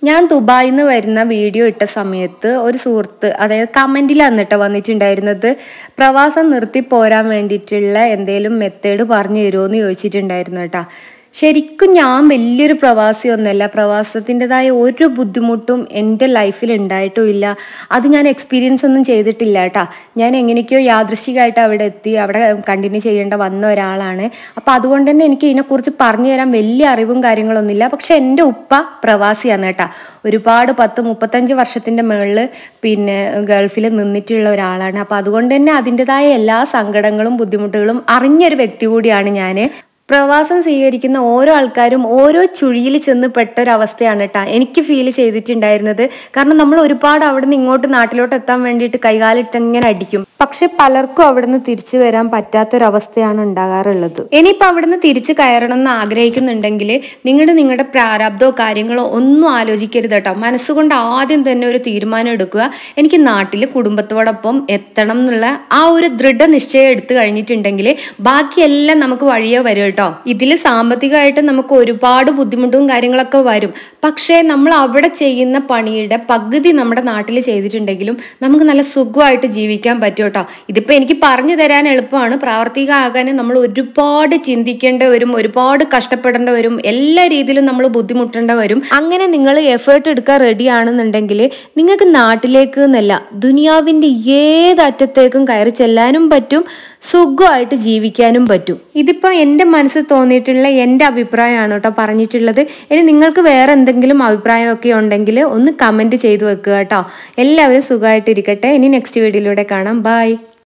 ഞാൻ ദുബായിൽ നിന്ന് വരുന്ന വീഡിയോ ഇട്ട സമയത്ത് ഒരു സുഹൃത്ത് അതായത് കമൻറ്റിലാണ് കേട്ടോ വന്നിട്ടുണ്ടായിരുന്നത്. പ്രവാസം നിർത്തി പോരാൻ വേണ്ടിയിട്ടുള്ള എന്തെങ്കിലും മെത്തേഡ് പറഞ്ഞു തരുമോ എന്ന് ചോദിച്ചിട്ടുണ്ടായിരുന്നു കേട്ടോ. ശരിക്കും ഞാൻ വലിയൊരു പ്രവാസിയൊന്നുമല്ല. പ്രവാസത്തിൻ്റെതായ ഒരു ബുദ്ധിമുട്ടും എൻ്റെ ലൈഫിൽ ഉണ്ടായിട്ടും ഇല്ല. അത് ഞാൻ എക്സ്പീരിയൻസ് ഒന്നും ചെയ്തിട്ടില്ല കേട്ടോ. ഞാൻ എങ്ങനെയൊക്കെയോ യാദൃശ്ചികമായിട്ട് അവിടെ എത്തി, അവിടെ കണ്ടിന്യൂ ചെയ്യേണ്ട വന്ന ഒരാളാണ്. അപ്പോൾ അതുകൊണ്ട് തന്നെ എനിക്ക് ഇതിനെക്കുറിച്ച് പറഞ്ഞു തരാൻ വലിയ അറിവും കാര്യങ്ങളൊന്നുമില്ല. പക്ഷെ എൻ്റെ ഉപ്പ പ്രവാസിയാണ് കേട്ടോ. ഒരുപാട് 10-35 വർഷത്തിൻ്റെ മുകളിൽ ഗൾഫിൽ നിന്നിട്ടുള്ള ഒരാളാണ്. അപ്പോൾ അതുകൊണ്ട് തന്നെ അതിൻ്റെതായ എല്ലാ സങ്കടങ്ങളും ബുദ്ധിമുട്ടുകളും അറിഞ്ഞൊരു വ്യക്തി കൂടിയാണ് ഞാൻ. പ്രവാസം സ്വീകരിക്കുന്ന ഓരോ ആൾക്കാരും ഓരോ ചുഴിയിൽ ചെന്ന് പെട്ടൊരവസ്ഥയാണ് കേട്ടോ എനിക്ക് ഫീൽ ചെയ്തിട്ടുണ്ടായിരുന്നത്. കാരണം നമ്മൾ ഒരുപാട് അവിടെ നിന്ന് ഇങ്ങോട്ട് നാട്ടിലോട്ട് എത്താൻ വേണ്ടിയിട്ട് കൈകാലിട്ട് ഇങ്ങനെ അടിക്കും. പക്ഷെ പലർക്കും അവിടെ നിന്ന് തിരിച്ചു വരാൻ പറ്റാത്തൊരവസ്ഥയാണ് ഉണ്ടാകാറുള്ളത്. ഇനിയിപ്പോൾ അവിടെ നിന്ന് തിരിച്ചു കയറണം എന്ന് ആഗ്രഹിക്കുന്നുണ്ടെങ്കിൽ നിങ്ങളുടെ പ്രാരാബ്ദമോ കാര്യങ്ങളോ ഒന്നും ആലോചിക്കരുത് കേട്ടോ. മനസ്സുകൊണ്ട് ആദ്യം തന്നെ ഒരു തീരുമാനം എടുക്കുക. എനിക്ക് നാട്ടിൽ കുടുംബത്തോടൊപ്പം എത്തണം എന്നുള്ള ആ ഒരു ദൃഢനിശ്ചയം എടുത്തു കഴിഞ്ഞിട്ടുണ്ടെങ്കിൽ ബാക്കിയെല്ലാം നമുക്ക് വഴിയേ വരും കേട്ടോ. ഇതിൽ സാമ്പത്തികമായിട്ട് നമുക്ക് ഒരുപാട് ബുദ്ധിമുട്ടും കാര്യങ്ങളൊക്കെ വരും. പക്ഷേ നമ്മൾ അവിടെ ചെയ്യുന്ന പണിയുടെ പകുതി നമ്മുടെ നാട്ടിൽ ചെയ്തിട്ടുണ്ടെങ്കിലും നമുക്ക് നല്ല സുഖമായിട്ട് ജീവിക്കാൻ പറ്റും കേട്ടോ. ഇതിപ്പോൾ എനിക്ക് പറഞ്ഞു തരാൻ എളുപ്പമാണ്. പ്രാവർത്തികമാകാൻ നമ്മൾ ഒരുപാട് ചിന്തിക്കേണ്ടി വരും, ഒരുപാട് കഷ്ടപ്പെടേണ്ടി വരും, എല്ലാ രീതിയിലും നമ്മൾ ബുദ്ധിമുട്ടേണ്ടി വരും. അങ്ങനെ നിങ്ങൾ എഫേർട്ട് എടുക്കാൻ റെഡി ആണെന്നുണ്ടെങ്കിൽ നിങ്ങൾക്ക് നാട്ടിലേക്ക് എന്നല്ല ദുനിയാവിൻ്റെ ഏതറ്റത്തേക്കും കയറി ചെല്ലാനും പറ്റും, സുഖമായിട്ട് ജീവിക്കാനും പറ്റും. ഇതിപ്പോൾ എൻ്റെ മനസ്സിൽ തോന്നിയിട്ടുള്ള എൻ്റെ അഭിപ്രായമാണ് കേട്ടോ പറഞ്ഞിട്ടുള്ളത്. ഇനി നിങ്ങൾക്ക് വേറെ എന്തെങ്കിലും അഭിപ്രായമൊക്കെ ഉണ്ടെങ്കിൽ ഒന്ന് കമൻറ്റ് ചെയ്ത് വെക്കുക കേട്ടോ. എല്ലാവരും സുഖമായിട്ടിരിക്കട്ടെ. ഇനി നെക്സ്റ്റ് വീഡിയോയിലൂടെ കാണാം. ബൈ.